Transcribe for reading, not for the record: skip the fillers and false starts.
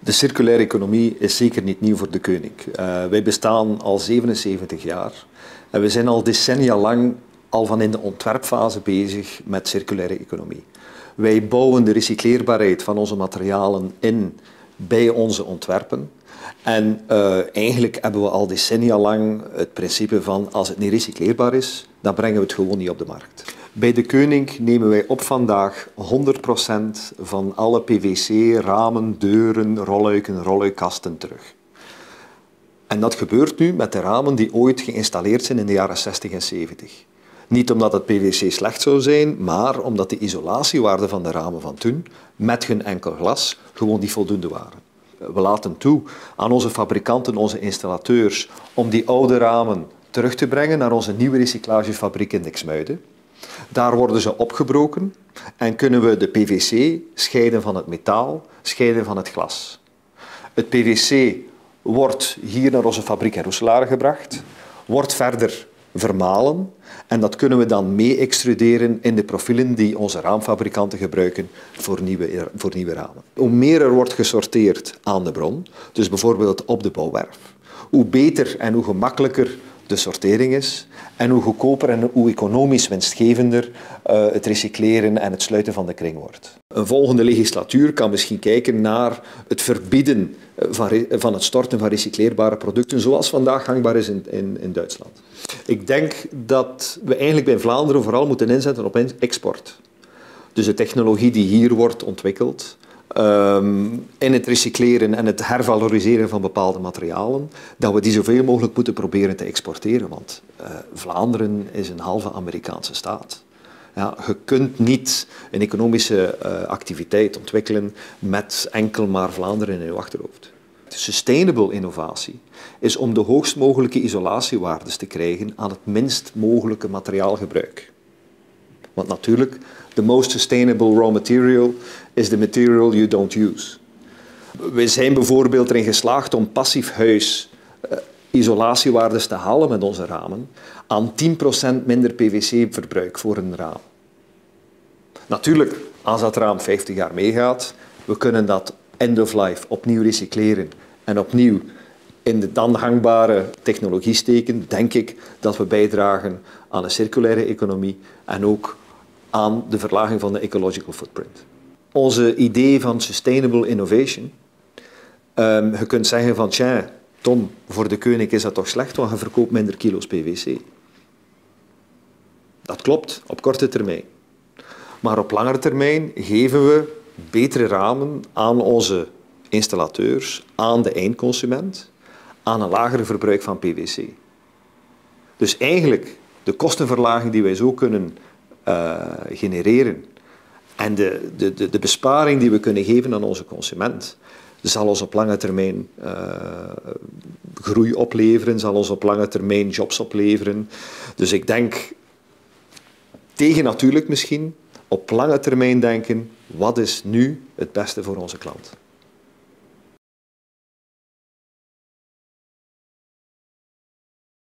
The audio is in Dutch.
De circulaire economie is zeker niet nieuw voor de Koning. Wij bestaan al 77 jaar en we zijn al decennia lang al van in de ontwerpfase bezig met circulaire economie. Wij bouwen de recycleerbaarheid van onze materialen in bij onze ontwerpen. En eigenlijk hebben we al decennia lang het principe van als het niet recycleerbaar is, dan brengen we het gewoon niet op de markt. Bij de Koning nemen wij op vandaag 100% van alle PVC, ramen, deuren, rolluiken, rolluikkasten terug. En dat gebeurt nu met de ramen die ooit geïnstalleerd zijn in de jaren 60 en 70. Niet omdat het PVC slecht zou zijn, maar omdat de isolatiewaarden van de ramen van toen, met hun enkel glas, gewoon niet voldoende waren. We laten toe aan onze fabrikanten, onze installateurs, om die oude ramen terug te brengen naar onze nieuwe recyclagefabriek in Dixmuiden. Daar worden ze opgebroken en kunnen we de PVC scheiden van het metaal, scheiden van het glas. Het PVC wordt hier naar onze fabriek in Roeselare gebracht, wordt verder vermalen en dat kunnen we dan mee extruderen in de profielen die onze raamfabrikanten gebruiken voor nieuwe ramen. Hoe meer er wordt gesorteerd aan de bron, dus bijvoorbeeld op de bouwwerf, hoe beter en hoe gemakkelijker de sortering is en hoe goedkoper en hoe economisch winstgevender het recycleren en het sluiten van de kring wordt. Een volgende legislatuur kan misschien kijken naar het verbieden van het storten van recycleerbare producten zoals vandaag gangbaar is in Duitsland. Ik denk dat we eigenlijk bij Vlaanderen vooral moeten inzetten op export. Dus de technologie die hier wordt ontwikkeld, in het recycleren en het hervaloriseren van bepaalde materialen, dat we die zoveel mogelijk moeten proberen te exporteren. Want Vlaanderen is een halve Amerikaanse staat. Ja, je kunt niet een economische activiteit ontwikkelen met enkel maar Vlaanderen in je achterhoofd. Sustainable innovatie is om de hoogst mogelijke isolatiewaardes te krijgen aan het minst mogelijke materiaalgebruik. Want natuurlijk, the most sustainable raw material is the material you don't use. We zijn bijvoorbeeld erin geslaagd om passief huis isolatiewaardes te halen met onze ramen aan 10% minder PVC-verbruik voor een raam. Natuurlijk, als dat raam 50 jaar meegaat, we kunnen dat end of life opnieuw recycleren en opnieuw in de dan gangbare technologie steken, denk ik dat we bijdragen aan een circulaire economie en ook aan de verlaging van de ecological footprint. Onze idee van sustainable innovation, je kunt zeggen van tja, Tom, voor de Koning is dat toch slecht, want je verkoopt minder kilo's PVC. Dat klopt, op korte termijn. Maar op langere termijn geven we betere ramen aan onze installateurs, aan de eindconsument, aan een lager verbruik van PVC. Dus eigenlijk de kostenverlaging die wij zo kunnen genereren en de besparing die we kunnen geven aan onze consument, zal ons op lange termijn groei opleveren, zal ons op lange termijn jobs opleveren. Dus ik denk, tegen natuurlijk misschien, op lange termijn denken, wat is nu het beste voor onze klant?